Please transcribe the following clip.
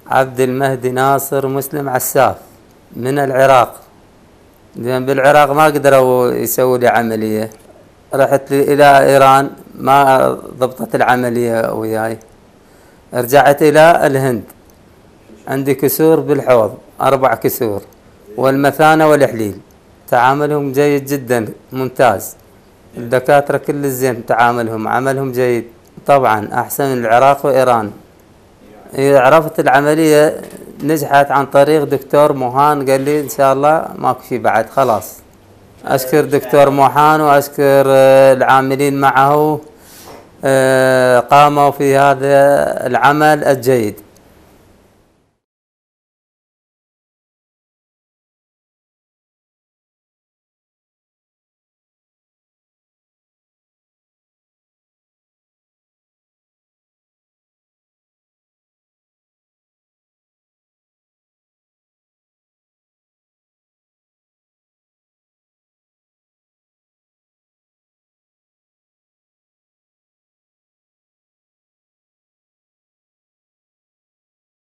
عبد المهدي ناصر مسلم عساف من العراق. لأن بالعراق ما قدروا يسووا لي عملية، رحت إلى إيران ما ضبطت العملية وياي، رجعت إلى الهند، عندي كسور بالحوض 4 كسور والمثانة والإحليل، تعاملهم جيد جدا ممتاز، الدكاترة كل الزين تعاملهم، عملهم جيد طبعا أحسن من العراق وإيران. إذا عرفت العملية نجحت عن طريق دكتور موهان، قال لي إن شاء الله ماكو شي بعد خلاص. أشكر دكتور موهان وأشكر العاملين معه، قاموا في هذا العمل الجيد.